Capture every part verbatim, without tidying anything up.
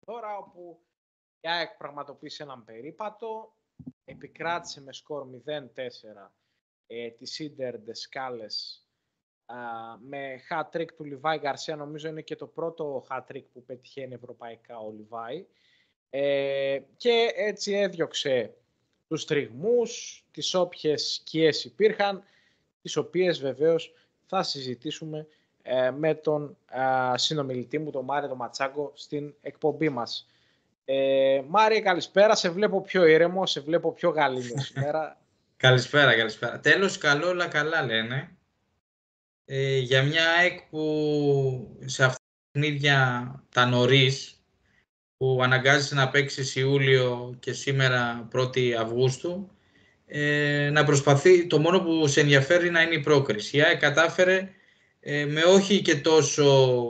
τώρα, όπου η ΑΕΚ πραγματοποίησε έναν περίπατο, επικράτησε με σκορ μηδέν τέσσερα ε, τη Ίντερ Ντεσκάλες με hat-trick του Λιβάη Γκαρσία. Νομίζω είναι και το πρώτο hat-trick που πετυχαίνει ευρωπαϊκά ο Λιβάη. Ε, και έτσι έδιωξε τους τριγμούς, τις όποιες σκιές υπήρχαν, τις οποίες βεβαίως θα συζητήσουμε ε, με τον ε, συνομιλητή μου, τον Μάριο τον Ματσάγκο, στην εκπομπή μας. Ε, Μάριε, καλησπέρα. Σε βλέπω πιο ήρεμο, σε βλέπω πιο γαλήνιο σήμερα. Καλησπέρα, καλησπέρα. Τέλος καλό, όλα καλά λένε. Ε, για μια ΑΕΚ που σε αυτά τα παιχνίδια τα νωρίς, που αναγκάζεσαι να παίξεις Ιούλιο και σήμερα πρώτη Αυγούστου, ε, να προσπαθεί, το μόνο που σε ενδιαφέρει να είναι η πρόκριση. Η ΑΕΚ κατάφερε ε, με όχι και τόσο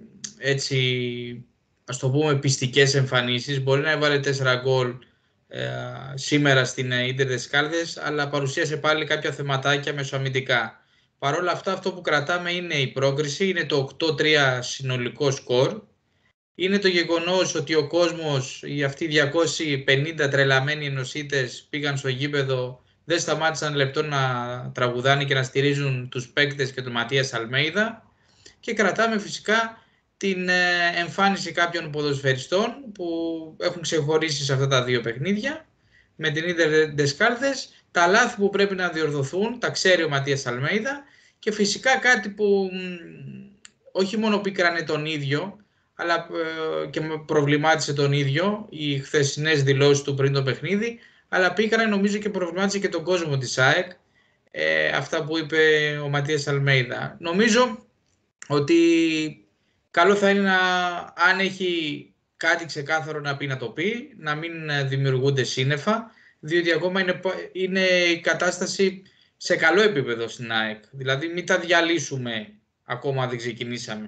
έτσι, ας το πούμε, πιστικές εμφανίσεις. Μπορεί να έβαλε τέσσερα γκολ ε, σήμερα στην Ίντερ Ντεσκάλδες, αλλά παρουσίασε πάλι κάποια θεματάκια μεσοαμυντικά. Παρ' όλα αυτά, αυτό που κρατάμε είναι η πρόκριση, είναι το οκτώ τρία συνολικό σκορ. Είναι το γεγονός ότι ο κόσμος, οι αυτοί διακόσιοι πενήντα τρελαμένοι ενωσίτες πήγαν στο γήπεδο, δεν σταμάτησαν λεπτό να τραγουδάνε και να στηρίζουν τους παίκτες και τον Ματίας Αλμέιδα. Και κρατάμε φυσικά την εμφάνιση κάποιων ποδοσφαιριστών που έχουν ξεχωρίσει σε αυτά τα δύο παιχνίδια με την Ίντερ Ντεσκάλδες, τα λάθη που πρέπει να διορθωθούν, τα ξέρει ο Ματίας Αλμέιδα, και φυσικά κάτι που όχι μόνο πίκρανε τον ίδιο, αλλά και προβλημάτισε τον ίδιο οι χθεσινές δηλώσεις του πριν το παιχνίδι, αλλά πίκρανε νομίζω και προβλημάτισε και τον κόσμο της ΑΕΚ, ε, αυτά που είπε ο Ματίας Αλμέιδα. Νομίζω ότι καλό θα είναι να, αν έχει κάτι ξεκάθαρο να πει, να το πει, να μην δημιουργούνται σύννεφα, διότι ακόμα είναι, είναι η κατάσταση σε καλό επίπεδο στην ΑΕΚ. Δηλαδή μην τα διαλύσουμε ακόμα, δεν ξεκινήσαμε.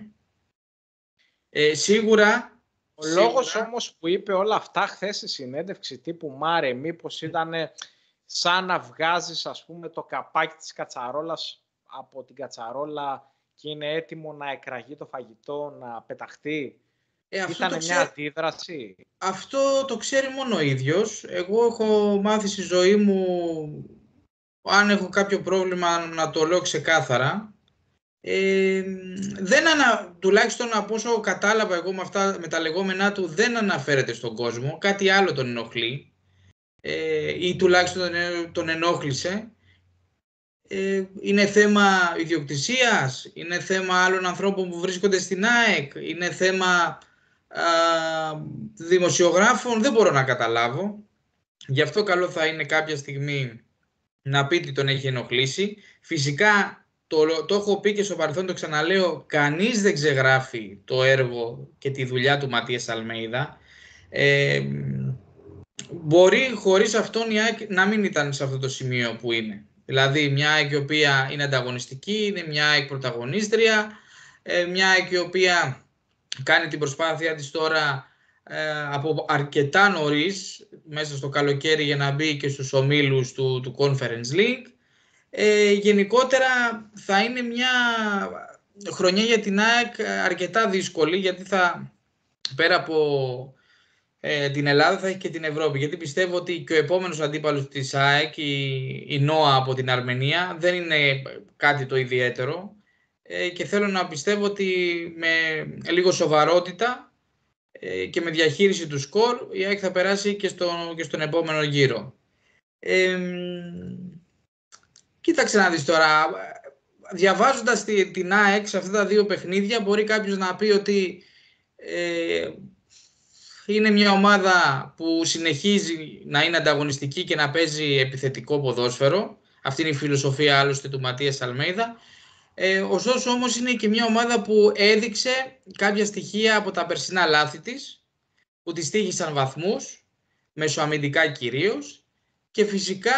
Ε, σίγουρα... Ο σίγουρα... λόγος όμως που είπε όλα αυτά χθες στη συνέντευξη τύπου, Μάρε, μήπως ήταν σαν να βγάζεις, ας πούμε, το καπάκι της κατσαρόλας από την κατσαρόλα και είναι έτοιμο να εκραγεί το φαγητό, να πεταχτεί. Ε, Ήταν μια ξέ... αντίδραση. Αυτό το ξέρει μόνο ο ίδιος. Εγώ έχω μάθει στη ζωή μου, αν έχω κάποιο πρόβλημα, να το λέω ξεκάθαρα. Ε, δεν ανα... Τουλάχιστον από όσο κατάλαβα εγώ με, αυτά, με τα λεγόμενά του, δεν αναφέρεται στον κόσμο. Κάτι άλλο τον ενοχλεί ε, ή τουλάχιστον τον, τον ενόχλησε. Ε, είναι θέμα ιδιοκτησίας, είναι θέμα άλλων ανθρώπων που βρίσκονται στην ΑΕΚ, είναι θέμα α, δημοσιογράφων, δεν μπορώ να καταλάβω. Γι' αυτό καλό θα είναι κάποια στιγμή να πει τι τον έχει ενοχλήσει. Φυσικά το, το έχω πει και στο παρελθόν, το ξαναλέω, κανείς δεν ξεγράφει το έργο και τη δουλειά του Ματίας Αλμέιδα. Ε, μπορεί χωρίς αυτόν η ΑΕΚ να μην ήταν σε αυτό το σημείο που είναι. Δηλαδή μια ΑΕΚ η οποία είναι ανταγωνιστική, είναι μια ΑΕΚ πρωταγωνίστρια, μια ΑΕΚ η οποία κάνει την προσπάθεια της τώρα ε, από αρκετά νωρίς, μέσα στο καλοκαίρι, για να μπει και στους ομίλους του, του Conference League. Ε, γενικότερα θα είναι μια χρονιά για την ΑΕΚ αρκετά δύσκολη, γιατί θα, πέρα από ε, την Ελλάδα, θα έχει και την Ευρώπη, γιατί πιστεύω ότι και ο επόμενος αντίπαλος της ΑΕΚ, η, η ΝΟΑ από την Αρμενία, δεν είναι κάτι το ιδιαίτερο ε, και θέλω να πιστεύω ότι με λίγο σοβαρότητα ε, και με διαχείριση του σκορ η ΑΕΚ θα περάσει και, στο, και στον επόμενο γύρο. Ε, κοίταξε να δεις τώρα, διαβάζοντας τη, την ΑΕΚ σε αυτά τα δύο παιχνίδια, μπορεί κάποιος να πει ότι ε, είναι μια ομάδα που συνεχίζει να είναι ανταγωνιστική και να παίζει επιθετικό ποδόσφαιρο. Αυτή είναι η φιλοσοφία άλλωστε του Ματίας Αλμέιδα. Ε, ωστόσο όμως είναι και μια ομάδα που έδειξε κάποια στοιχεία από τα περσινά λάθη της, που της τύχησαν βαθμούς, μεσοαμυντικά κυρίως, και φυσικά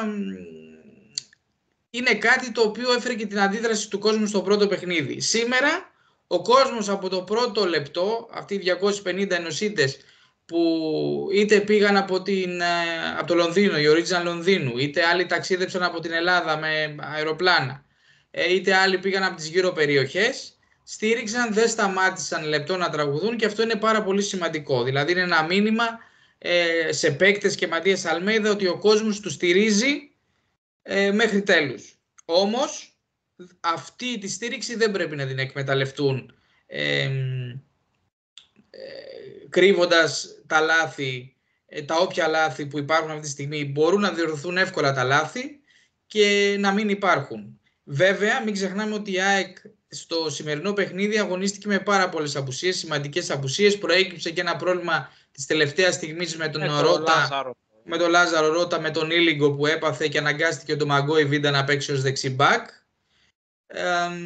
είναι κάτι το οποίο έφερε και την αντίδραση του κόσμου στο πρώτο παιχνίδι. Σήμερα ο κόσμος από το πρώτο λεπτό, αυτοί οι διακόσιοι πενήντα ενωσίτες που είτε πήγαν από, την, από το Λονδίνο, η Original Λονδίνου, είτε άλλοι ταξίδεψαν από την Ελλάδα με αεροπλάνα, είτε άλλοι πήγαν από τις γύρω περιοχές, στήριξαν, δεν σταμάτησαν λεπτό να τραγουδούν και αυτό είναι πάρα πολύ σημαντικό. Δηλαδή είναι ένα μήνυμα ε, σε παίκτες και Ματίας Αλμέιδα ότι ο κόσμος του στηρίζει ε, μέχρι τέλους. Όμως αυτή τη στήριξη δεν πρέπει να την εκμεταλλευτούν ε, ε, κρύβοντας τα λάθη, ε, τα όποια λάθη που υπάρχουν αυτή τη στιγμή. Μπορούν να διορθωθούν εύκολα τα λάθη και να μην υπάρχουν. Βέβαια, μην ξεχνάμε ότι η ΑΕΚ στο σημερινό παιχνίδι αγωνίστηκε με πάρα πολλές απουσίες, σημαντικές απουσίες. Προέκυψε και ένα πρόβλημα της τελευταίας στιγμής με τον Ρότα, με τον Λάζαρο Ρότα, με τον Ήλιγκο που έπαθε και αναγκάστηκε τον Μαγκόη Βίντα να παίξει ως δεξιμπάκ. Ε,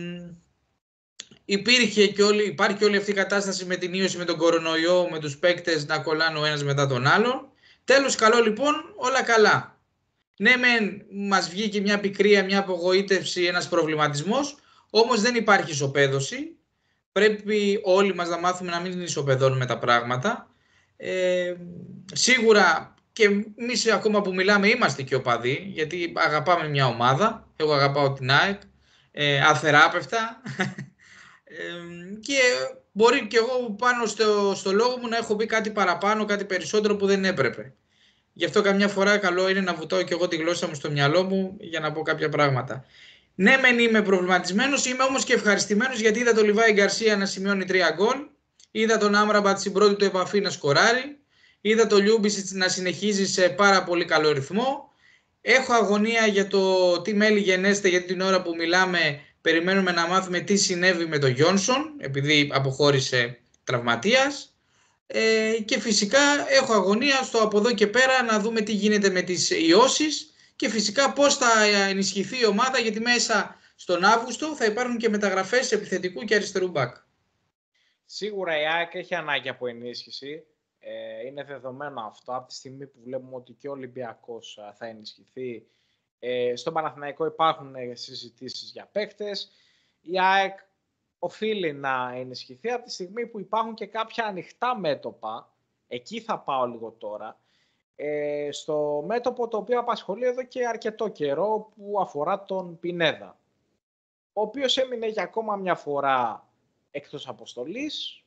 υπήρχε και όλη, υπάρχει και όλη αυτή η κατάσταση με την ίωση με τον κορονοϊό, με τους παίκτες να κολλάνε ο ένας μετά τον άλλον. Τέλος, καλό λοιπόν, όλα καλά. Ναι, μεν μας βγήκε μια πικρία, μια απογοήτευση, ένας προβληματισμός, όμως δεν υπάρχει ισοπαίδωση. Πρέπει όλοι μας να μάθουμε να μην ισοπεδώνουμε τα πράγματα. Ε, σίγουρα και εμείς ακόμα που μιλάμε είμαστε και οπαδοί, γιατί αγαπάμε μια ομάδα. Εγώ αγαπάω την ΑΕΚ, ε, αθεράπευτα. ε, και μπορεί και εγώ πάνω στο, στο λόγο μου να έχω πει κάτι παραπάνω, κάτι περισσότερο που δεν έπρεπε. Γι' αυτό καμιά φορά καλό είναι να βουτάω και εγώ τη γλώσσα μου στο μυαλό μου για να πω κάποια πράγματα. Ναι, μεν είμαι προβληματισμένος, είμαι όμως και ευχαριστημένος γιατί είδα τον Λιβάη Γκαρσία να σημειώνει τρία γκολ, είδα τον Άμραμπατ στην πρώτη του επαφή να σκοράρει, είδα τον Λιούμπισιτς να συνεχίζει σε πάρα πολύ καλό ρυθμό. Έχω αγωνία για το τι μέλη γενέστε, γιατί την ώρα που μιλάμε περιμένουμε να μάθουμε τι συνέβη με τον Γιόνσον, επειδή αποχώρησε τραυματίας. Ε, και φυσικά έχω αγωνία στο από εδώ και πέρα να δούμε τι γίνεται με τις ιώσεις και φυσικά πώς θα ενισχυθεί η ομάδα, γιατί μέσα στον Αύγουστο θα υπάρχουν και μεταγραφές επιθετικού και αριστερού μπακ. Σίγουρα η ΑΕΚ έχει ανάγκη από ενίσχυση. Ε, είναι δεδομένο αυτό από τη στιγμή που βλέπουμε ότι και ο Ολυμπιακός θα ενισχυθεί. Ε, στον Παναθηναϊκό υπάρχουν συζητήσεις για παίκτες. Η ΑΕΚ οφείλει να ενισχυθεί από τη στιγμή που υπάρχουν και κάποια ανοιχτά μέτωπα. Εκεί θα πάω λίγο τώρα. Ε, στο μέτωπο το οποίο απασχολεί εδώ και αρκετό καιρό, που αφορά τον Πινέδα, ο οποίος έμεινε για ακόμα μια φορά εκτός αποστολής.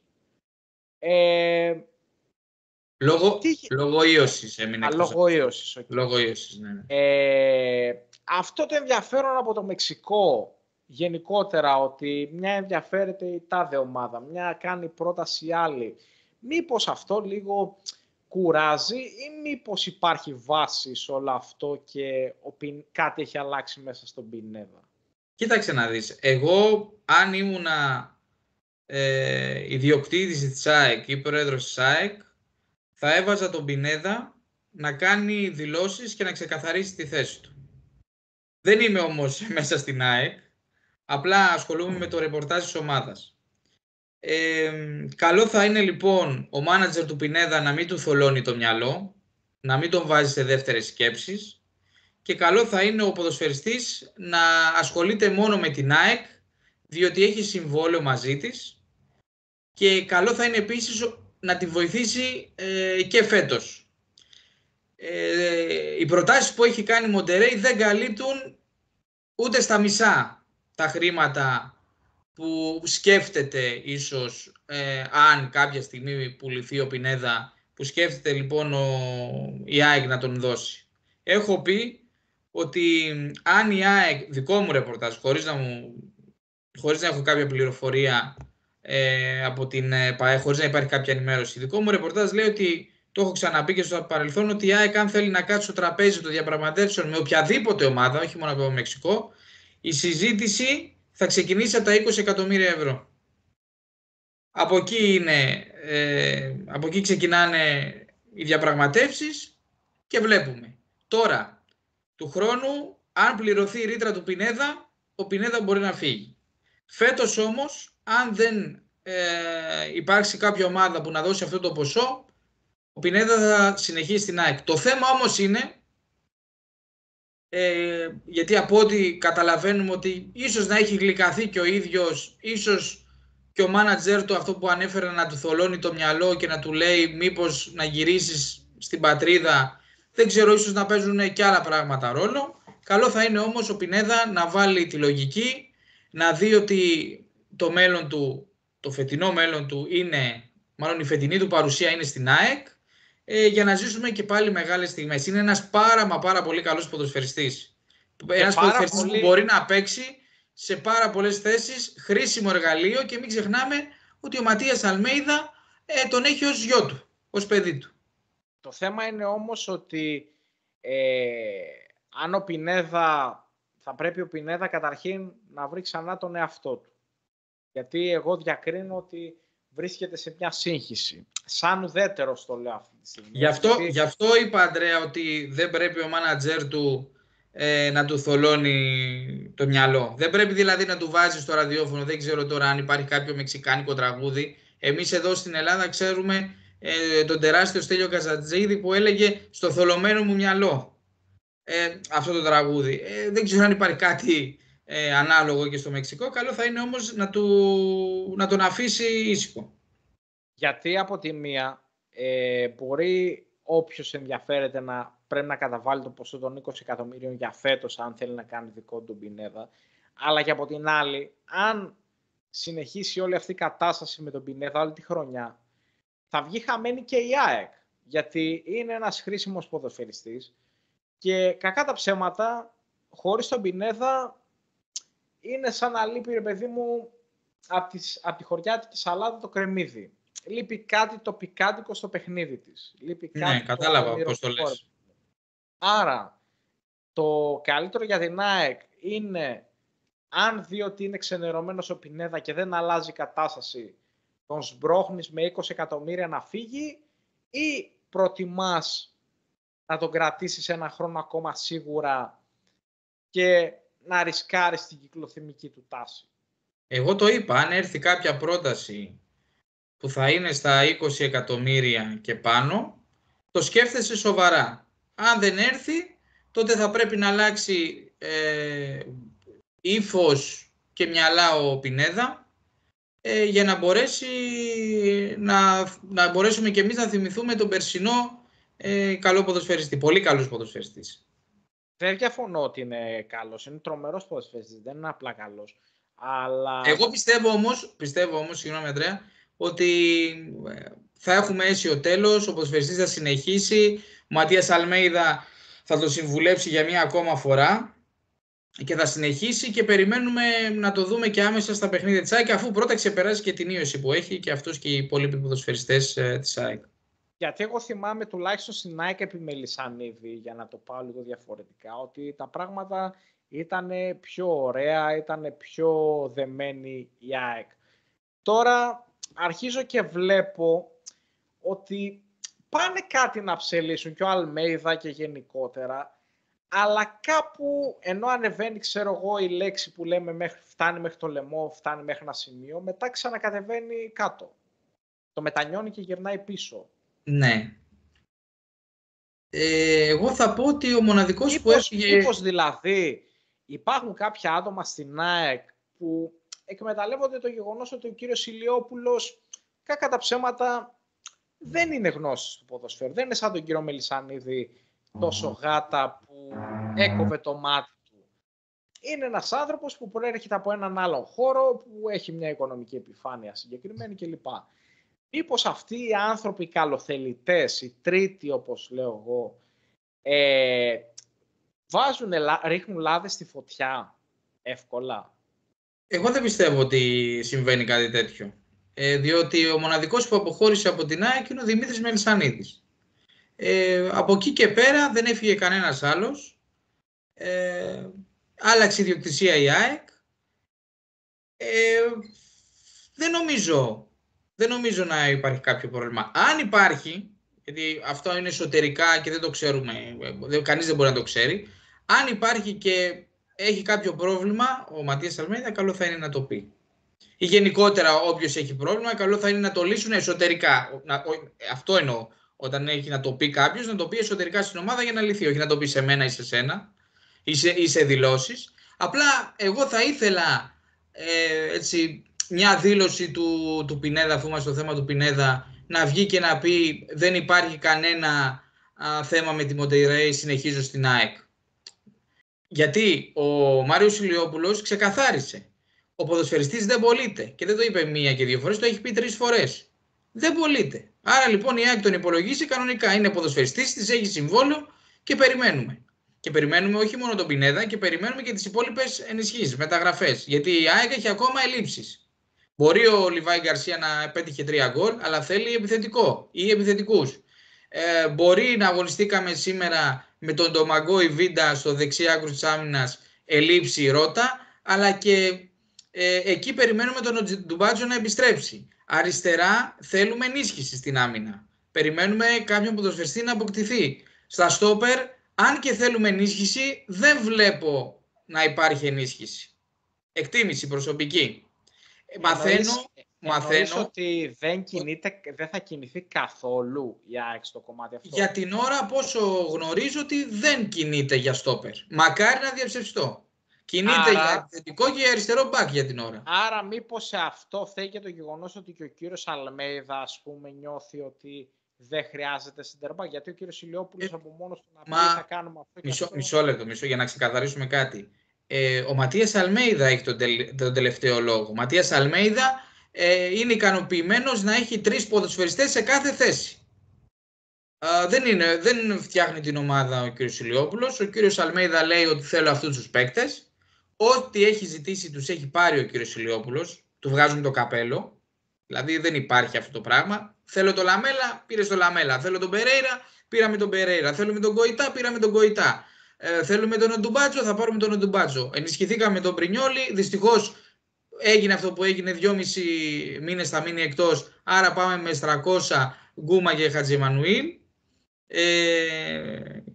Ε, λόγω, τι... λόγω ίωσης έμεινε εκτός λόγω ίωσης, okay. Λόγω ίωσης, ναι, ναι. Ε, αυτό το ενδιαφέρον από το Μεξικό γενικότερα, ότι μια ενδιαφέρεται η τάδε ομάδα, μια κάνει πρόταση άλλη. Μήπως αυτό λίγο κουράζει ή μήπως υπάρχει βάση σε όλο αυτό και ο Πιν... κάτι έχει αλλάξει μέσα στον Πινέδα? Κοίταξε να δεις. Εγώ αν ήμουνα ε, ιδιοκτήτης της ΑΕΚ ή πρόεδρος της ΑΕΚ, θα έβαζα τον Πινέδα να κάνει δηλώσεις και να ξεκαθαρίσει τη θέση του. Δεν είμαι όμως μέσα στην ΑΕΚ. Απλά ασχολούμαι με το ρεπορτάζ της ομάδας. Ε, καλό θα είναι λοιπόν ο μάνατζερ του Πινέδα να μην του θολώνει το μυαλό, να μην τον βάζει σε δεύτερες σκέψεις, και καλό θα είναι ο ποδοσφαιριστής να ασχολείται μόνο με την ΑΕΚ, διότι έχει συμβόλαιο μαζί της, και καλό θα είναι επίσης να τη βοηθήσει ε, και φέτος. Ε, οι προτάσεις που έχει κάνει η Μοντερέι δεν καλύπτουν ούτε στα μισά τα χρήματα που σκέφτεται ίσως ε, αν κάποια στιγμή πουληθεί ο Πινέδα, που σκέφτεται λοιπόν ο, η ΑΕΚ να τον δώσει. Έχω πει ότι αν η ΑΕΚ, δικό μου ρεπορτάζ, χωρίς να, μου, χωρίς να έχω κάποια πληροφορία ε, από την ΠΑΕ, χωρίς να υπάρχει κάποια ενημέρωση, δικό μου ρεπορτάζ λέει ότι, το έχω ξαναπεί και στο παρελθόν, ότι η ΑΕΚ αν θέλει να κάτσει στο τραπέζι των διαπραγματεύσεων με οποιαδήποτε ομάδα, όχι μόνο από το Μεξικό, η συζήτηση θα ξεκινήσει από τα είκοσι εκατομμύρια ευρώ. Από εκεί, είναι, ε, από εκεί ξεκινάνε οι διαπραγματεύσεις και βλέπουμε. Τώρα, του χρόνου, αν πληρωθεί η ρήτρα του Πινέδα, ο Πινέδα μπορεί να φύγει. Φέτος όμως, αν δεν ε, υπάρξει κάποια ομάδα που να δώσει αυτό το ποσό, ο Πινέδα θα συνεχίσει στην ΑΕΚ. Το θέμα όμως είναι, Ε, γιατί από ό,τι καταλαβαίνουμε ότι ίσως να έχει γλυκαθεί και ο ίδιος, ίσως και ο μάνατζερ του αυτό που ανέφερε να του θολώνει το μυαλό και να του λέει μήπως να γυρίσεις στην πατρίδα, δεν ξέρω, ίσως να παίζουν και άλλα πράγματα ρόλο. Καλό θα είναι όμως ο Πινέδα να βάλει τη λογική, να δει ότι το μέλλον του, το φετινό μέλλον του είναι, μάλλον η φετινή του παρουσία είναι στην ΑΕΚ, ε, για να ζήσουμε και πάλι μεγάλες στιγμές. Είναι ένας πάρα μα πάρα πολύ καλός ποδοσφαιριστής. Ένας ποδοσφαιριστής πολύ... που μπορεί να παίξει σε πάρα πολλές θέσεις, χρήσιμο εργαλείο, και μην ξεχνάμε ότι ο Ματίας Αλμέιδα ε, τον έχει ως γιο του, ως παιδί του. Το θέμα είναι όμως ότι ε, αν ο Πινέδα, θα πρέπει ο Πινέδα καταρχήν να βρει ξανά τον εαυτό του. Γιατί εγώ διακρίνω ότι βρίσκεται σε μια σύγχυση. Σαν ουδέτερος το λέω αυτή τη στιγμή. Γι' αυτό, γιατί... γι' αυτό είπα, Αντρέα, ότι δεν πρέπει ο μάνατζερ του ε, να του θολώνει το μυαλό. Δεν πρέπει δηλαδή να του βάζει στο ραδιόφωνο, δεν ξέρω τώρα αν υπάρχει κάποιο μεξικάνικο τραγούδι. Εμείς εδώ στην Ελλάδα ξέρουμε ε, τον τεράστιο Στέλιο Καζατζίδη που έλεγε «Στο θολωμένο μου μυαλό». Ε, αυτό το τραγούδι. Ε, δεν ξέρω αν υπάρχει κάτι ε, ανάλογο και στο Μεξικό. Καλό θα είναι όμως να, του, να τον αφήσει ήσυχο. Γιατί από τη μία ε, μπορεί όποιος ενδιαφέρεται να πρέπει να καταβάλει το ποσό των είκοσι εκατομμύριων για φέτος, αν θέλει να κάνει δικό του Πινέδα. Αλλά και από την άλλη, αν συνεχίσει όλη αυτή η κατάσταση με τον Πινέδα όλη τη χρονιά, θα βγει χαμένη και η ΑΕΚ. Γιατί είναι ένας χρήσιμος ποδοσφαιριστής και κακά τα ψέματα, χωρίς τον Πινέδα, είναι σαν να λείπει, ρε παιδί μου, από, τις, από τη χωριάτικη σαλάτα το κρεμμύδι. Λείπει κάτι το πικάντικο στο παιχνίδι της. Λείπει κάτι ναι, κατάλαβα πώς το λες. Άρα, το καλύτερο για την ΑΕΚ είναι, αν δει ότι είναι ξενερωμένος ο Πινέδα και δεν αλλάζει η κατάσταση, τον σμπρώχνεις με είκοσι εκατομμύρια να φύγει, ή προτιμάς να τον κρατήσεις ένα χρόνο ακόμα σίγουρα και να ρισκάρεις την κυκλοθυμική του τάση. Εγώ το είπα, αν έρθει κάποια πρόταση που θα είναι στα είκοσι εκατομμύρια και πάνω, το σκέφτεσαι σοβαρά. Αν δεν έρθει, τότε θα πρέπει να αλλάξει ε, ύφος και μυαλά ο Πινέδα, ε, για να μπορέσει να, να μπορέσουμε και εμείς να θυμηθούμε τον περσινό ε, καλό ποδοσφαιριστή, πολύ καλός ποδοσφαιριστής. Δεν διαφωνώ ότι είναι καλός, είναι τρομερός ποδοσφαιριστής, δεν είναι απλά καλός. Αλλά... Εγώ πιστεύω όμως, πιστεύω όμως, συγγνώμη Αντρέα, ότι θα έχουμε αίσιο τέλος, ο ποδοσφαιριστής θα συνεχίσει, ο Ματίας Αλμέιδα θα το συμβουλέψει για μία ακόμα φορά και θα συνεχίσει, και περιμένουμε να το δούμε και άμεσα στα παιχνίδια της ΑΕΚ, αφού πρώτα ξεπεράσει και την ίωση που έχει και αυτός και οι υπόλοιποι ποδοσφαιριστές της ΑΕΚ. Γιατί εγώ θυμάμαι τουλάχιστον στην ΑΕΚ επί Μελισσανίδη, για να το πάω λίγο διαφορετικά, ότι τα πράγματα ήταν πιο ωραία, ήταν πιο δεμένη η ΑΕΚ. Τώρα αρχίζω και βλέπω ότι πάνε κάτι να ψελίσουν και ο Αλμέιδα και γενικότερα, αλλά κάπου ενώ ανεβαίνει, ξέρω εγώ, η λέξη που λέμε μέχρι, φτάνει μέχρι το λαιμό, φτάνει μέχρι ένα σημείο, μετά ξανακατεβαίνει κάτω. Το μετανιώνει και γυρνάει πίσω. Ναι. Ε, εγώ θα πω ότι ο μοναδικός μήπως, που έφυγε... Μήπως δηλαδή υπάρχουν κάποια άτομα στην ΑΕΚ που εκμεταλλεύονται το γεγονός ότι ο κύριος Ηλιόπουλος, κακά τα ψέματα, δεν είναι γνώστης του ποδοσφαίρου. Δεν είναι σαν τον κύριο Μελισσανίδη τόσο γάτα που έκοβε το μάτι του. Είναι ένας άνθρωπος που προέρχεται από έναν άλλον χώρο, που έχει μια οικονομική επιφάνεια συγκεκριμένη κλπ. Μήπως αυτοί οι άνθρωποι καλοθελητές, οι τρίτοι όπως λέω εγώ, ε, βάζουν, ρίχνουν λάδες στη φωτιά εύκολα? Εγώ δεν πιστεύω ότι συμβαίνει κάτι τέτοιο. Ε, διότι ο μοναδικός που αποχώρησε από την ΑΕΚ είναι ο Δημήτρης Μελισσανίδης. Ε, από εκεί και πέρα δεν έφυγε κανένας άλλος. Ε, άλλαξε ιδιοκτησία η ΑΕΚ. Ε, δεν νομίζω, δεν νομίζω να υπάρχει κάποιο πρόβλημα. Αν υπάρχει, γιατί αυτό είναι εσωτερικά και δεν το ξέρουμε, κανείς δεν μπορεί να το ξέρει, αν υπάρχει και έχει κάποιο πρόβλημα ο Ματίας Αλμέιδα, καλό θα είναι να το πει. Ή γενικότερα όποιος έχει πρόβλημα, καλό θα είναι να το λύσουν εσωτερικά. Αυτό εννοώ. Όταν έχει να το πει κάποιος, να το πει εσωτερικά στην ομάδα για να λυθεί. Όχι να το πει σε μένα ή σε σένα ή σε, ή σε δηλώσεις. Απλά εγώ θα ήθελα ε, έτσι, μια δήλωση του, του Πινέδα, αφού είμαστε στο θέμα του Πινέδα, να βγει και να πει δεν υπάρχει κανένα α, θέμα με τη Μοντερέι, συνεχίζω στην ΑΕΚ. Γιατί ο Μάριος Ηλιόπουλος ξεκαθάρισε Ο ποδοσφαιριστής δεν πωλείται. Και δεν το είπε μία και δύο φορές, το έχει πει τρεις φορές. Δεν πωλείται. Άρα λοιπόν η ΑΕΚ τον υπολογίζει κανονικά. Είναι ποδοσφαιριστής, της έχει συμβόλαιο και περιμένουμε. Και περιμένουμε όχι μόνο τον Πινέδα, και περιμένουμε και τις υπόλοιπες ενισχύσεις, μεταγραφές. Γιατί η ΑΕΚ έχει ακόμα ελλείψεις. Μπορεί ο Λιβάη Γκαρσία να πέτυχε τρία γκολ, αλλά θέλει επιθετικό ή επιθετικούς. Ε, μπορεί να αγωνιστήκαμε σήμερα με τον Ντομαγκό Ιβίντα στο δεξί άκρο της άμυνας, ελλείψη Ρώτα, αλλά και ε, εκεί περιμένουμε τον Ντουμπάτζο να επιστρέψει. Αριστερά θέλουμε ενίσχυση στην άμυνα. Περιμένουμε κάποιον ποδοσφαιριστή να αποκτηθεί. Στα στόπερ, αν και θέλουμε ενίσχυση, δεν βλέπω να υπάρχει ενίσχυση. Εκτίμηση προσωπική. Μαθαίνω, μαθαίνω ότι δεν, κινείται, δεν θα κινηθεί καθόλου η ΑΕΚ στο κομμάτι αυτό. Για την ώρα, πόσο γνωρίζω, ότι δεν κινείται για στόπερ. Μακάρι να διαψευστώ. Κινείται άρα, για επιθετικό και για αριστερό μπακ για την ώρα. Άρα μήπως σε αυτό φταίει και το γεγονός ότι και ο κύριος Αλμέιδα, ας πούμε, νιώθει ότι δεν χρειάζεται center back, γιατί ο κύριος Ηλιόπουλος ε, από μόνος του να πει θα κάνουμε αυτό και μισό, αυτό. Μισό λεπτό, μισό, για να ξεκαθαρίσουμε κάτι. Ε, ο Ματίας Αλμέιδα έχει τον, τελ, τον τελευταίο λόγο. Ο Ματίας Αλμέιδα ε, είναι ικανοποιημένος να έχει τρεις ποδοσφαιριστές σε κάθε θέση. Ε, δεν, είναι, δεν φτιάχνει την ομάδα ο κύριος Ηλιόπουλος. Ο κύριος Αλμέιδα λέει ότι θέλω αυτούς τους παίκτες. Ό,τι έχει ζητήσει τους έχει πάρει ο κύριος Ηλιόπουλος. Του βγάζουν το καπέλο. Δηλαδή δεν υπάρχει αυτό το πράγμα. Θέλω το Λαμέλα, πήρε το Λαμέλα. Θέλω τον Περέιρα, πήραμε τον Περέιρα. Θέλουμε τον Γκοϊτά, πήραμε τον Γκοϊτά. Ε, θέλουμε τον Οντουμπάτσο, θα πάρουμε τον Οντουμπάτσο. Ενισχυθήκαμε με τον Πρινιόλι. Δυστυχώς έγινε αυτό που έγινε, δυόμισι μήνες θα μείνει εκτός. Άρα πάμε με Στρακόσα, Γκούμα και Χατζημανουήλ. Ε,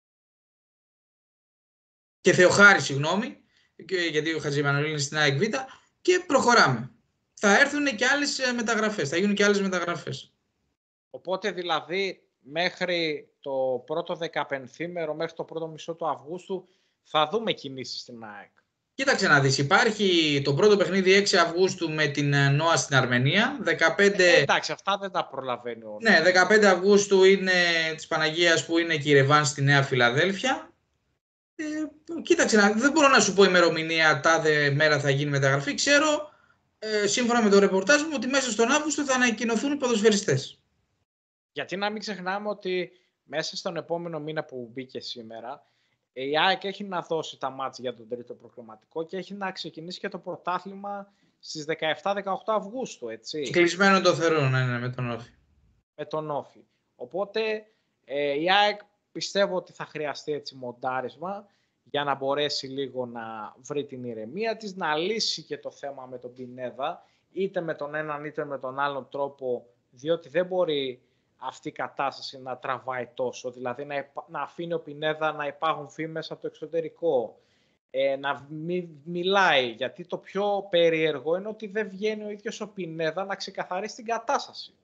και Θεοχάρη, συγγνώμη, γιατί ο Χατζημανουήλ είναι στην ΑΕΚ Β. Και προχωράμε. Θα έρθουν και άλλες μεταγραφές, θα γίνουν και άλλες μεταγραφές. Οπότε δηλαδή μέχρι το πρώτο δεκαπενθήμερο, μέχρι το πρώτο μισό του Αυγούστου θα δούμε κινήσεις στην ΑΕΚ. Κοίταξε να δεις, υπάρχει το πρώτο παιχνίδι έξι Αυγούστου με την ΝΟΑ στην Αρμενία. δεκαπέντε... Ε, εντάξει, αυτά δεν τα προλαβαίνει όλα. Ναι, δεκαπέντε Αυγούστου είναι της Παναγίας που είναι και η Ρεβάν στη Νέα Φιλαδέλφια. Ε, κοίταξε, να, δεν μπορώ να σου πω ημερομηνία τάδε μέρα θα γίνει μεταγραφή. Ξέρω, ε, σύμφωνα με το ρεπορτάζ μου, ότι μέσα στον Αύγουστο θα ανακοινωθούν οι ποδοσφαιριστές. Γιατί να μην ξεχνάμε ότι μέσα στον επόμενο μήνα που μπήκε σήμερα, η ΑΕΚ έχει να δώσει τα μάτς για τον τρίτο προκριματικό και έχει να ξεκινήσει και το πρωτάθλημα στις δεκαεπτά δεκαοκτώ Αυγούστου, έτσι. Κλεισμένο το θεωρώ, ναι, ναι, με τον Όφη. Με τον Όφη. Οπότε ε, η ΑΕΚ πιστεύω ότι θα χρειαστεί έτσι μοντάρισμα για να μπορέσει λίγο να βρει την ηρεμία της, να λύσει και το θέμα με τον Πινέδα, είτε με τον έναν είτε με τον άλλον τρόπο, διότι δεν μπορεί αυτή η κατάσταση να τραβάει τόσο, δηλαδή να, να αφήνει ο Πινέδα να υπάρχουν φήμες από το εξωτερικό, ε, να μι, μιλάει, γιατί το πιο περίεργο είναι ότι δεν βγαίνει ο ίδιος ο Πινέδα να ξεκαθαρίσει την κατάσταση.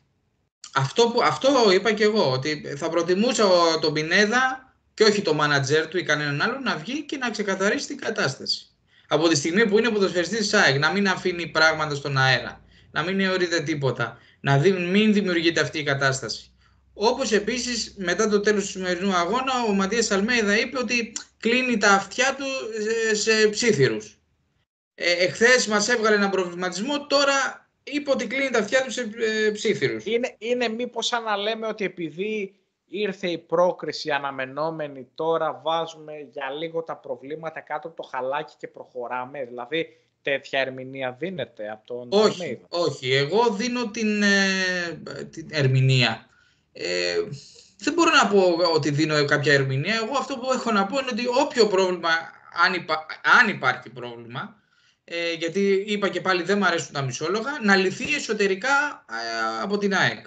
Αυτό, που, αυτό είπα και εγώ, ότι θα προτιμούσα τον Πινέδα και όχι το μάνατζερ του ή κανέναν άλλον να βγει και να ξεκαθαρίσει την κατάσταση. Από τη στιγμή που είναι ποδοσφαιριστής της ΑΕΚ, να μην αφήνει πράγματα στον αέρα, να μην αιωρείται τίποτα, να δει, μην δημιουργείται αυτή η κατάσταση. Όπως επίσης μετά το τέλος του σημερινού αγώνα ο Ματίας Αλμέιδα είπε ότι κλείνει τα αυτιά του σε ψίθυρους. Ε, εχθές μας έβγαλε έναν προβληματισμό, τώρα είπε ότι κλείνει τα αυτιά του σε ε, ψίθυρους. Είναι, είναι μήπως σαν να λέμε ότι επειδή ήρθε η πρόκριση αναμενόμενη, τώρα βάζουμε για λίγο τα προβλήματα κάτω από το χαλάκι και προχωράμε, δηλαδή τέτοια ερμηνεία δίνεται από τον όχι, Αλμέιδα? Όχι, εγώ δίνω την, ε, την ερμηνεία. Ε, δεν μπορώ να πω ότι δίνω κάποια ερμηνεία. Εγώ αυτό που έχω να πω είναι ότι όποιο πρόβλημα, αν, υπά, αν υπάρχει πρόβλημα, ε, γιατί είπα και πάλι δεν μου αρέσουν τα μισόλογα, να λυθεί εσωτερικά ε, από την ΑΕΚ.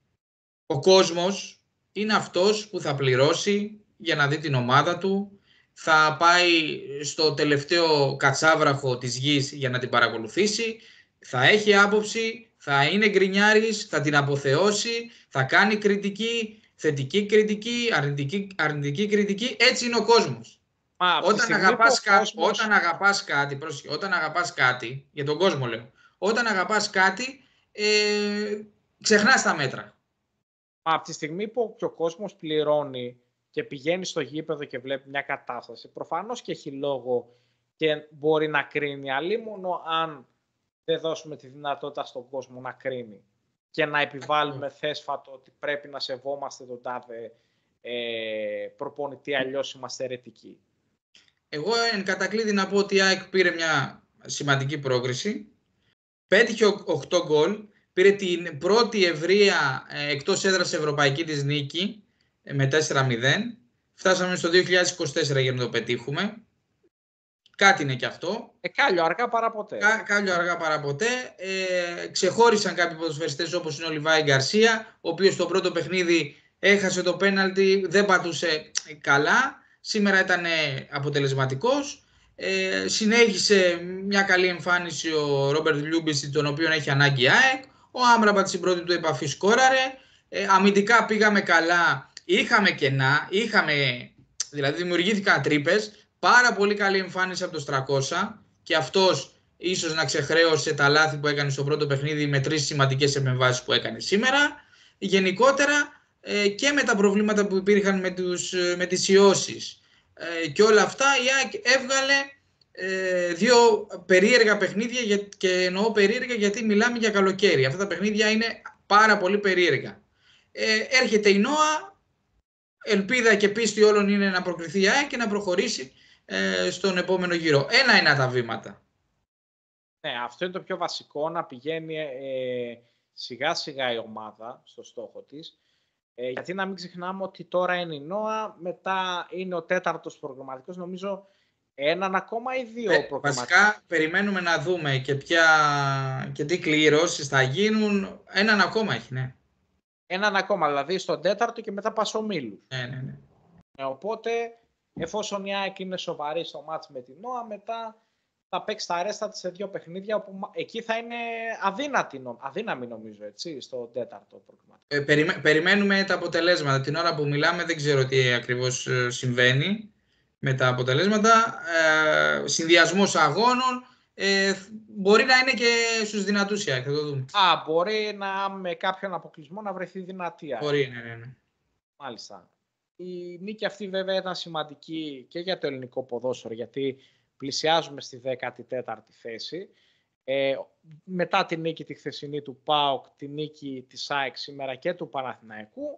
Ο κόσμος είναι αυτός που θα πληρώσει για να δει την ομάδα του, θα πάει στο τελευταίο κατσάβραχο της γης για να την παρακολουθήσει, θα έχει άποψη, θα είναι γκρινιάρης, θα την αποθεώσει, θα κάνει κριτική, θετική κριτική, αρνητική, αρνητική κριτική. Έτσι είναι ο κόσμος. Μα, όταν, αγαπάς κα... κόσμος... όταν, αγαπάς κάτι, πρόσεχε, όταν αγαπάς κάτι, για τον κόσμο λέω, όταν αγαπάς κάτι, ε, ξεχνάς τα μέτρα. Μα, από τη στιγμή που ο κόσμος πληρώνει και πηγαίνει στο γήπεδο και βλέπει μια κατάσταση, προφανώς και έχει λόγο και μπορεί να κρίνει, αλλήμωνο αν δεν δώσουμε τη δυνατότητα στον κόσμο να κρίνει και να επιβάλλουμε θέσφατο ότι πρέπει να σεβόμαστε τον τάδε ε, προπονητή, αλλιώς είμαστε αιρετικοί. Εγώ εν κατακλείδη να πω ότι η ΑΕΚ πήρε μια σημαντική πρόκριση, πέτυχε οκτώ γκολ, πήρε την πρώτη ευρεία ε, εκτός έδρας ευρωπαϊκή της νίκη ε, με τέσσερα μηδέν. Φτάσαμε στο δύο χιλιάδες είκοσι τέσσερα για να το πετύχουμε. Κάτι είναι και αυτό. Ε, κάλιο αργά παρά ποτέ. Κα, κάλιο αργά παρά ποτέ. Ε, ξεχώρισαν κάποιοι ποδοσφαιριστές όπως είναι ο Λιβάη Γκαρσία, ο οποίος στο πρώτο παιχνίδι έχασε το πέναλτι, δεν πατούσε καλά. Σήμερα ήταν αποτελεσματικός. Ε, συνέχισε μια καλή εμφάνιση ο Ρόμπερτ Λιούμπισιτς, τον οποίο έχει ανάγκη η ΑΕΚ. Ο Άμραμπατ στην πρώτη του επαφή σκόραρε. Ε, αμυντικά πήγαμε καλά. Είχαμε κενά, είχαμε, δηλαδή δημιουργήθηκαν τρύπες. Πάρα πολύ καλή εμφάνιση από το Στρακόσα και αυτός ίσως να ξεχρέωσε τα λάθη που έκανε στο πρώτο παιχνίδι με τρεις σημαντικές επεμβάσεις που έκανε σήμερα. Γενικότερα ε, και με τα προβλήματα που υπήρχαν με, τους, με τις ιώσεις ε, και όλα αυτά, η ΑΕΚ έβγαλε ε, δύο περίεργα παιχνίδια για, και εννοώ περίεργα γιατί μιλάμε για καλοκαίρι. Αυτά τα παιχνίδια είναι πάρα πολύ περίεργα. Ε, έρχεται η ΝΟΑ, ελπίδα και πίστη όλων είναι να προκριθεί η ΑΕΚ και να προχωρήσει ε, στον επόμενο γύρο. Ένα είναι τα βήματα. Ναι, αυτό είναι το πιο βασικό, να πηγαίνει ε, σιγά σιγά η ομάδα στο στόχο της. Ε, γιατί να μην ξεχνάμε ότι τώρα είναι η ΝΟΑ, μετά είναι ο τέταρτος προγραμματικός, νομίζω έναν ακόμα ή δύο ε, προγραμματικούς. Βασικά περιμένουμε να δούμε και, ποια, και τι κληρώσεις θα γίνουν. Έναν ακόμα έχει, ναι. Έναν ακόμα, δηλαδή στον τέταρτο και μετά πας ομίλους. Ναι, ναι, ναι. Ε, οπότε, εφόσον η ΑΕΚ είναι σοβαρή στο μάτς με την ΝΟΑ, μετά θα παίξει τα ρέστα της σε δύο παιχνίδια, όπου εκεί θα είναι αδύνατη, αδύναμη νομίζω, έτσι, στο τέταρτο πρόγραμμα. Ε, περιμέ, περιμένουμε τα αποτελέσματα. Την ώρα που μιλάμε δεν ξέρω τι ακριβώς συμβαίνει με τα αποτελέσματα. Ε, συνδυασμός αγώνων. Ε, μπορεί να είναι και στους δυνατούς η ΑΕΚ, θα το δούμε. Α, μπορεί να με κάποιον αποκλεισμό να βρεθεί δυνατή. Μπορεί, ναι, ναι, ναι. Μάλιστα. Η νίκη αυτή βέβαια ήταν σημαντική και για το ελληνικό ποδόσφαιρο, γιατί πλησιάζουμε στη δέκατη τέταρτη θέση. Ε, μετά τη νίκη τη χθεσινή του ΠΑΟΚ, τη νίκη της ΑΕΚ σήμερα και του Παναθηναϊκού.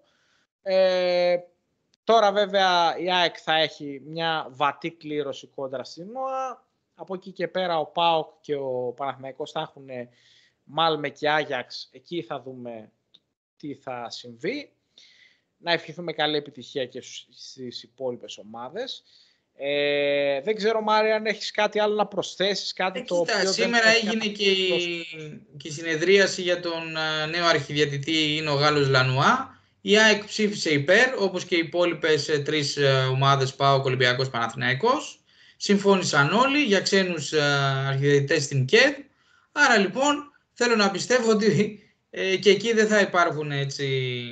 Ε, τώρα βέβαια η ΑΕΚ θα έχει μια βατή κλήρωση κόντρα στην ΝΟΑ. Από εκεί και πέρα ο ΠΑΟΚ και ο Παναθηναϊκός θα έχουν Μάλμε και Άγιαξ. Εκεί θα δούμε τι θα συμβεί. Να ευχηθούμε καλή επιτυχία και στις υπόλοιπες ομάδες. Ε, δεν ξέρω, Μάρια, αν έχεις κάτι άλλο να προσθέσεις, κάτι ε, το κοίτα, οποίο σήμερα δεν έγινε και η, και η συνεδρίαση για τον νέο αρχιδιαιτητή, είναι ο Γάλλος Λανουά. Η ΑΕΚ ψήφισε υπέρ, όπως και οι υπόλοιπες τρεις ομάδες, ΠΑΟΚ, Ολυμπιακός, Παναθηναϊκός. Συμφώνησαν όλοι για ξένους αρχιδιαιτητές στην ΚΕΔ. Άρα λοιπόν θέλω να πιστεύω ότι ε, και εκεί δεν θα υπάρχουν έτσι...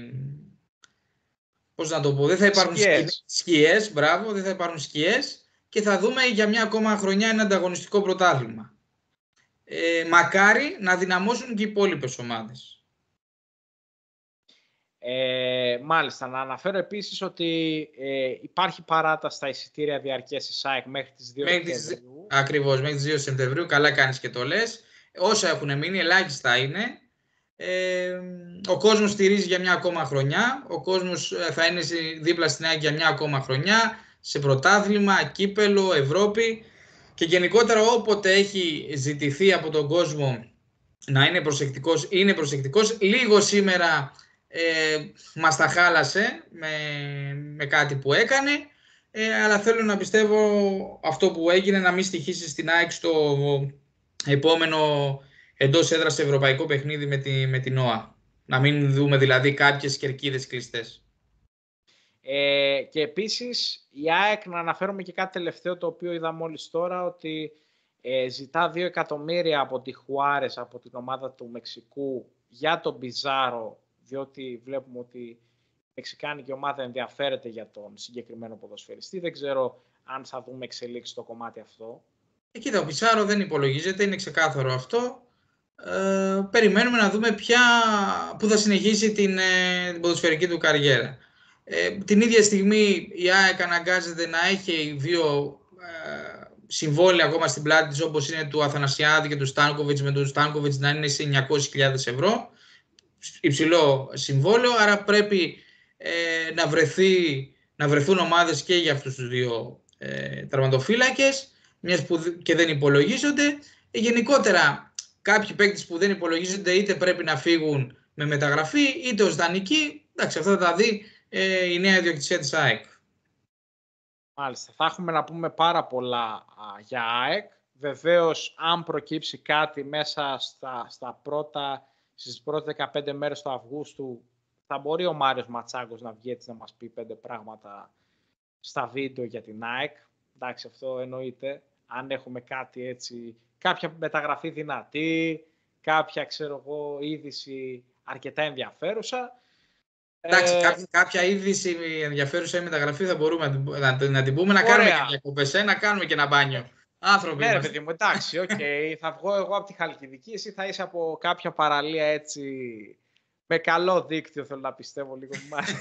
Πώς να το πω, δεν θα υπάρχουν σκιές. σκιές, μπράβο, δεν θα υπάρχουν σκιές και θα δούμε για μια ακόμα χρονιά ένα ανταγωνιστικό πρωτάθλημα. Ε, μακάρι να δυναμώσουν και οι υπόλοιπες ομάδες. Ε, μάλιστα, να αναφέρω επίσης ότι ε, υπάρχει παράταση στα εισιτήρια διαρκείας της ΑΕΚ μέχρι τις δύο Σεπτεμβρίου. Ακριβώς, μέχρι τις δύο Σεπτεμβρίου, καλά κάνεις και το λες. Όσα έχουν μείνει, ελάχιστα είναι. Ε, ο κόσμος στηρίζει για μια ακόμα χρονιά. Ο κόσμος θα είναι δίπλα στην ΑΕΚ για μια ακόμα χρονιά, σε πρωτάθλημα, κύπελο, Ευρώπη και γενικότερα όποτε έχει ζητηθεί από τον κόσμο να είναι προσεκτικός, είναι προσεκτικός. Λίγο σήμερα ε, μας τα χάλασε με, με κάτι που έκανε, ε, αλλά θέλω να πιστεύω αυτό που έγινε να μην στοιχήσει στην ΑΕΚ στο επόμενο εντός έδρας ευρωπαϊκό παιχνίδι με, τη, με την ΝΟΑ. Να μην δούμε δηλαδή κάποιες κερκίδες κλειστές. Ε, και επίσης η ΑΕΚ, να αναφέρουμε και κάτι τελευταίο το οποίο είδα μόλις τώρα, ότι ε, ζητά δύο εκατομμύρια από τη Χουάρες, από την ομάδα του Μεξικού, για τον Πιζάρο, διότι βλέπουμε ότι η μεξικάνικη ομάδα ενδιαφέρεται για τον συγκεκριμένο ποδοσφαιριστή. Δεν ξέρω αν θα δούμε εξελίξει στο κομμάτι αυτό. Ε, κοίτα, ο Πιζάρο δεν υπολογίζεται, είναι ξεκάθαρο αυτό. Ε, περιμένουμε να δούμε ποια, που θα συνεχίσει την, ε, την ποδοσφαιρική του καριέρα. Ε, την ίδια στιγμή η ΑΕΚ αναγκάζεται να έχει δύο ε, συμβόλαια ακόμα στην πλάτη της, όπως είναι του Αθανασιάδη και του Στάνκοβιτς, με του Στάνκοβιτς να είναι σε εννιακόσιες χιλιάδες ευρώ, υψηλό συμβόλαιο, άρα πρέπει ε, να, βρεθεί, να βρεθούν ομάδες και για αυτούς τους δύο ε, τερματοφύλακες, μιας που και δεν υπολογίζονται. Ε, γενικότερα, κάποιοι παίκτες που δεν υπολογίζονται είτε πρέπει να φύγουν με μεταγραφή, είτε ως δανεικοί. Εντάξει, αυτά θα τα δει ε, η νέα ιδιοκτησία της ΑΕΚ. Μάλιστα. Θα έχουμε να πούμε πάρα πολλά α, για ΑΕΚ. Βεβαίως, αν προκύψει κάτι μέσα στα, στα πρώτα, στις πρώτες δεκαπέντε μέρες του Αυγούστου, θα μπορεί ο Μάριος Ματσάκος να βγει έτσι να μας πει πέντε πράγματα στα βίντεο για την ΑΕΚ. Εντάξει, αυτό εννοείται. Αν έχουμε κάτι έτσι, κάποια μεταγραφή δυνατή, κάποια, ξέρω εγώ, είδηση αρκετά ενδιαφέρουσα. Εντάξει, ε, κάποια, κάποια είδηση ενδιαφέρουσα ή μεταγραφή θα μπορούμε να, να, να την πούμε, να ωραία. κάνουμε και διακοπές, ε, να κάνουμε και ένα μπάνιο. Άνθρωποι ναι, ρε είμαστε. παιδί μου, εντάξει, οκ. Okay. Θα βγω εγώ από τη Χαλκιδική, εσύ θα είσαι από κάποια παραλία έτσι, με καλό δίκτυο, θέλω να πιστεύω λίγο.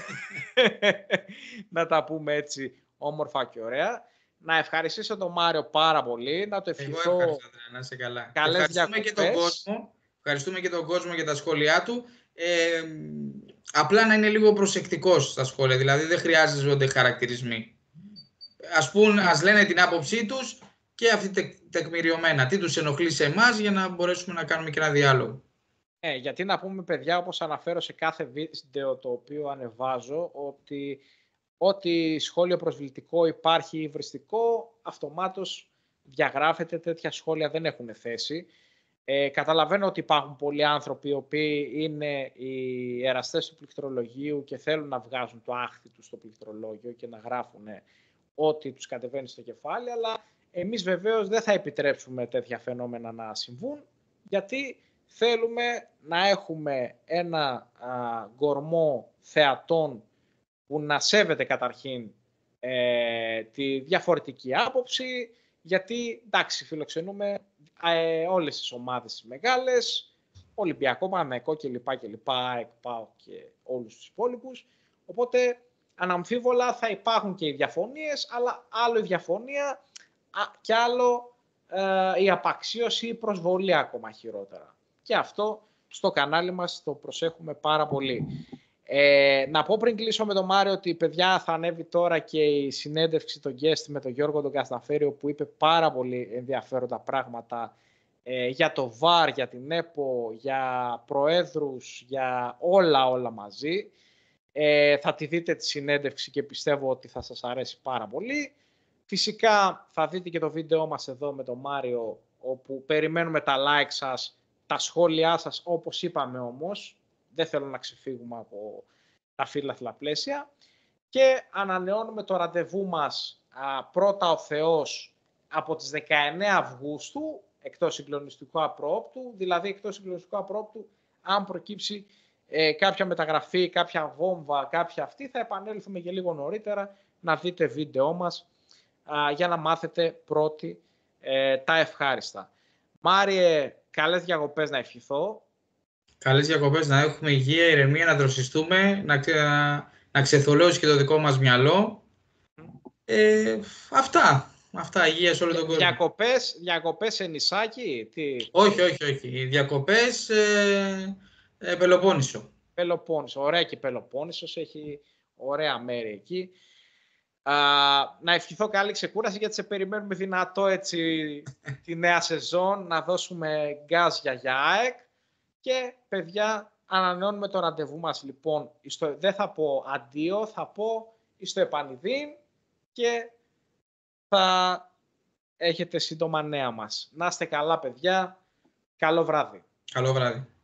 Να τα πούμε έτσι όμορφα και ωραία. Να ευχαριστήσω τον Μάριο πάρα πολύ, να το ευχηθώ. Εγώ ευχαριστώ, να είσαι καλά. Καλές Ευχαριστούμε και τον κόσμο, ευχαριστούμε και τον κόσμο για τα σχόλιά του. Ε, απλά να είναι λίγο προσεκτικός στα σχόλια, δηλαδή δεν χρειάζονται χαρακτηρισμοί. Ας, πούν, ας λένε την άποψή τους και αυτή τε, τεκμηριωμένα. Τι τους ενοχλεί σε εμάς για να μπορέσουμε να κάνουμε και ένα διάλογο. Ε, γιατί να πούμε, παιδιά, όπως αναφέρω σε κάθε βίντεο το οποίο ανεβάζω, ότι ό,τι σχόλιο προσβλητικό υπάρχει ή υβριστικό, αυτομάτως διαγράφεται, τέτοια σχόλια δεν έχουν θέση. Ε, καταλαβαίνω ότι υπάρχουν πολλοί άνθρωποι οι οποίοι είναι οι εραστές του πληκτρολογίου και θέλουν να βγάζουν το άχθη τους στο πληκτρολόγιο και να γράφουν ό,τι τους κατεβαίνει στο κεφάλι, αλλά εμείς βεβαίως δεν θα επιτρέψουμε τέτοια φαινόμενα να συμβούν, γιατί θέλουμε να έχουμε ένα α, γκορμό θεατών που να σέβεται καταρχήν ε, τη διαφορετική άποψη, γιατί εντάξει, φιλοξενούμε ε, όλες τις ομάδες τις μεγάλες, Ολυμπιακό, Παναθηναϊκό κλπ. κλπ, ΕΚΠΑΟ και όλους τους υπόλοιπους. Οπότε αναμφίβολα θα υπάρχουν και οι διαφωνίες, αλλά άλλο η διαφωνία α, και άλλο ε, η απαξίωση ή η προσβολή ακόμα χειρότερα. Και αυτό στο κανάλι μας το προσέχουμε πάρα πολύ. Ε, να πω πριν κλείσω με τον Μάριο ότι, παιδιά, θα ανέβει τώρα και η συνέντευξη των guest με τον Γιώργο τον Κασταφέριο, που είπε πάρα πολύ ενδιαφέροντα πράγματα ε, για το βαρ, για την ΕΠΟ, για προέδρους, για όλα όλα μαζί. Ε, θα τη δείτε τη συνέντευξη και πιστεύω ότι θα σας αρέσει πάρα πολύ. Φυσικά θα δείτε και το βίντεο μας εδώ με τον Μάριο, όπου περιμένουμε τα like σας, τα σχόλιά σας, όπως είπαμε όμως. Δεν θέλω να ξεφύγουμε από τα φύλαθλα πλαίσια. Και ανανεώνουμε το ραντεβού μας α, πρώτα ο Θεός από τις δεκαεννέα Αυγούστου, εκτός συγκλονιστικού απρόπτου, δηλαδή εκτός συγκλονιστικού απρόπτου, αν προκύψει ε, κάποια μεταγραφή, κάποια βόμβα, κάποια αυτή, θα επανέλθουμε και λίγο νωρίτερα να δείτε βίντεό μας α, για να μάθετε πρώτοι ε, τα ευχάριστα. Μάριε, καλές διακοπές να ευχηθώ. Καλές διακοπές, να έχουμε υγεία, ηρεμία, να δροσιστούμε, να, ξε, να ξεθολώσει και το δικό μας μυαλό. Ε, αυτά. Αυτά, υγεία σε όλο τον κόσμο. Διακοπές, διακοπές σε νησάκι, τι... Όχι, όχι, όχι. Διακοπές ε, ε, Πελοπόννησο. Πελοπόννησο, ωραία, και Πελοπόννησος έχει ωραία μέρη εκεί. Α, να ευχηθώ καλή ξεκούραση, γιατί σε περιμένουμε δυνατό έτσι τη νέα σεζόν, να δώσουμε γκάζια για ΑΕΚ. Και, παιδιά, ανανεώνουμε το ραντεβού μας, λοιπόν. Στο, δεν θα πω αντίο, θα πω στο επανειδήν και θα έχετε σύντομα νέα μας. Να είστε καλά, παιδιά. Καλό βράδυ. Καλό βράδυ.